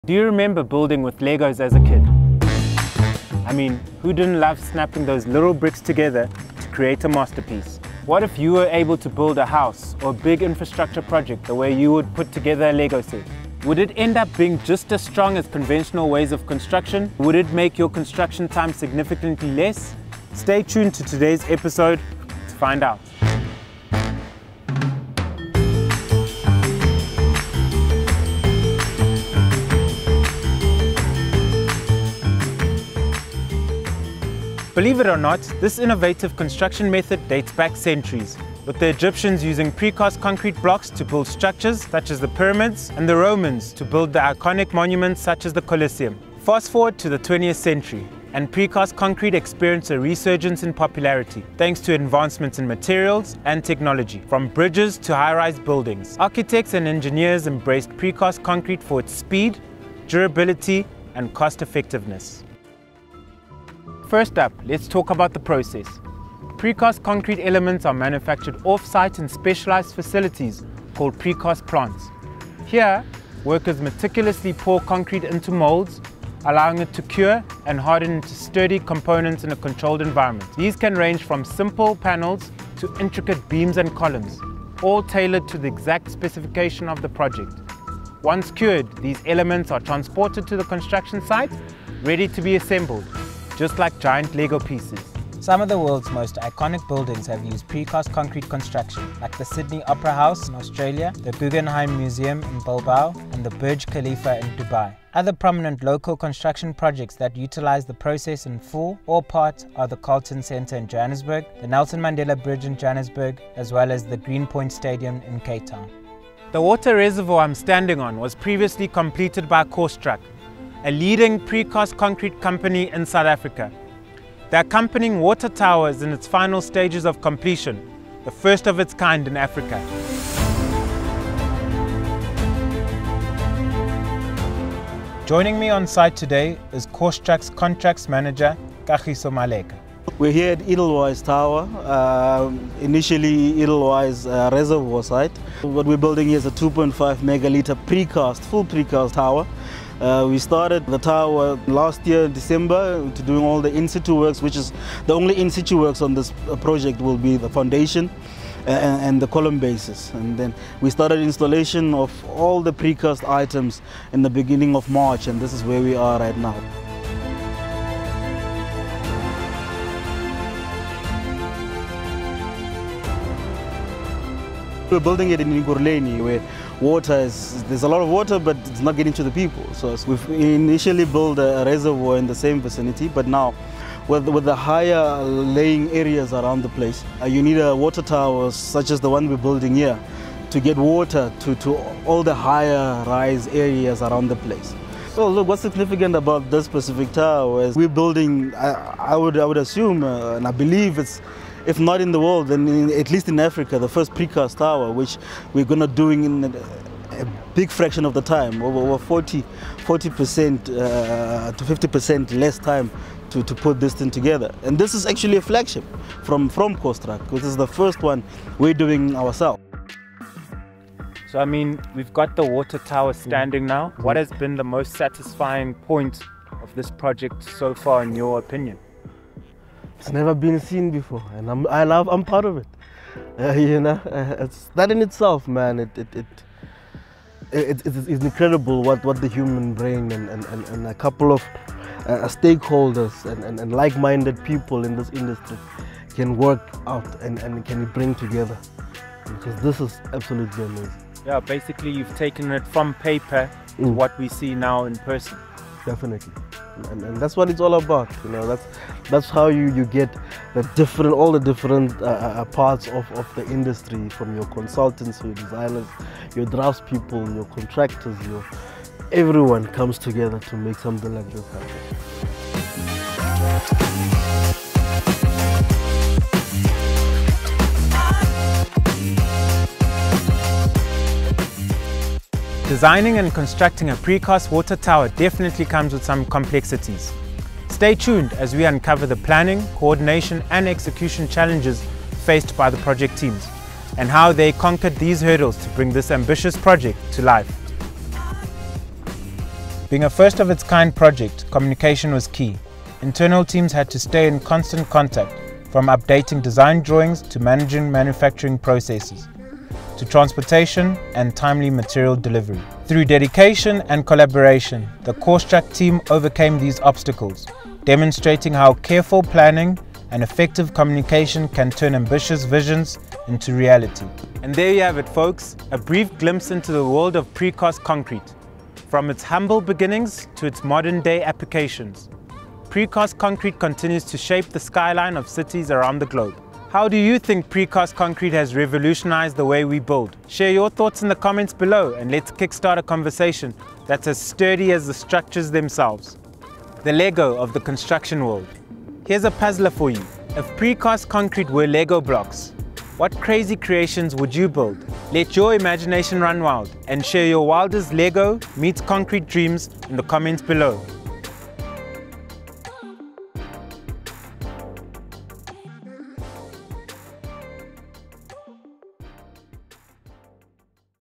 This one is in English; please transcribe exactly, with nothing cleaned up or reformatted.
Do you remember building with Legos as a kid? I mean, who didn't love snapping those little bricks together to create a masterpiece? What if you were able to build a house or a big infrastructure project the way you would put together a Lego set? Would it end up being just as strong as conventional ways of construction? Would it make your construction time significantly less? Stay tuned to today's episode to find out. Believe it or not, this innovative construction method dates back centuries, with the Egyptians using precast concrete blocks to build structures such as the pyramids, and the Romans to build the iconic monuments such as the Colosseum. Fast forward to the twentieth century, and precast concrete experienced a resurgence in popularity thanks to advancements in materials and technology, from bridges to high-rise buildings. Architects and engineers embraced precast concrete for its speed, durability, and cost-effectiveness. First up, let's talk about the process. Precast concrete elements are manufactured off-site in specialized facilities called precast plants. Here, workers meticulously pour concrete into molds, allowing it to cure and harden into sturdy components in a controlled environment. These can range from simple panels to intricate beams and columns, all tailored to the exact specification of the project. Once cured, these elements are transported to the construction site, ready to be assembled, just like giant Lego pieces. Some of the world's most iconic buildings have used precast concrete construction, like the Sydney Opera House in Australia, the Guggenheim Museum in Bilbao, and the Burj Khalifa in Dubai. Other prominent local construction projects that utilize the process in full or part are the Carlton Centre in Johannesburg, the Nelson Mandela Bridge in Johannesburg, as well as the Greenpoint Stadium in Cape Town. The water reservoir I'm standing on was previously completed by Corestruc, a leading precast concrete company in South Africa. The accompanying water tower is in its final stages of completion, the first of its kind in Africa. Joining me on site today is Corestruc's contracts manager, Kagiso Maleka. We're here at Edelweiss Tower, uh, initially Edelweiss uh, reservoir site. What we're building here is a two point five megaliter precast, full precast tower. Uh, we started the tower last year in December to doing all the in-situ works, which is the only in-situ works on this project will be the foundation and, and the column bases. And then we started installation of all the precast items in the beginning of March, and this is where we are right now. We're building it in Ekurhuleni, where water is, there's a lot of water, but it's not getting to the people. So we've initially built a reservoir in the same vicinity, but now with, with the higher laying areas around the place, uh, you need a water tower such as the one we're building here to get water to, to all the higher rise areas around the place. So look, what's significant about this specific tower is we're building, I, I, would, I would assume, uh, and I believe it's, if not in the world, then in, at least in Africa, the first precast tower, which we're going to doing in a, a big fraction of the time, over, over forty percent uh, to fifty percent less time to, to put this thing together. And this is actually a flagship from, from Corestruc. This is the first one we're doing ourselves. So I mean, we've got the water tower standing now. What has been the most satisfying point of this project so far, in your opinion? It's never been seen before, and I'm, I love, I'm part of it. Uh, you know, uh, it's that in itself, man. It, it, it, it, it it's incredible what, what the human brain and, and, and, and a couple of uh, stakeholders and, and, and like-minded people in this industry can work out and, and can bring together. Because this is absolutely amazing. Yeah, basically you've taken it from paper to mm. what we see now in person. Definitely. And, and that's what it's all about, you know. That's that's how you you get the different, all the different uh, parts of of the industry, from your consultants, your designers, your draftspeople, your contractors, your everyone comes together to make something like this happen. Designing and constructing a precast water tower definitely comes with some complexities. Stay tuned as we uncover the planning, coordination and execution challenges faced by the project teams, and how they conquered these hurdles to bring this ambitious project to life. Being a first of its kind project, communication was key. Internal teams had to stay in constant contact, from updating design drawings to managing manufacturing processes, to transportation and timely material delivery. Through dedication and collaboration, the Corestruc team overcame these obstacles, demonstrating how careful planning and effective communication can turn ambitious visions into reality. And there you have it, folks, a brief glimpse into the world of precast concrete, from its humble beginnings to its modern-day applications. Precast concrete continues to shape the skyline of cities around the globe. How do you think precast concrete has revolutionized the way we build? Share your thoughts in the comments below and let's kickstart a conversation that's as sturdy as the structures themselves. The Lego of the construction world. Here's a puzzler for you. If precast concrete were Lego blocks, what crazy creations would you build? Let your imagination run wild and share your wildest Lego meets concrete dreams in the comments below.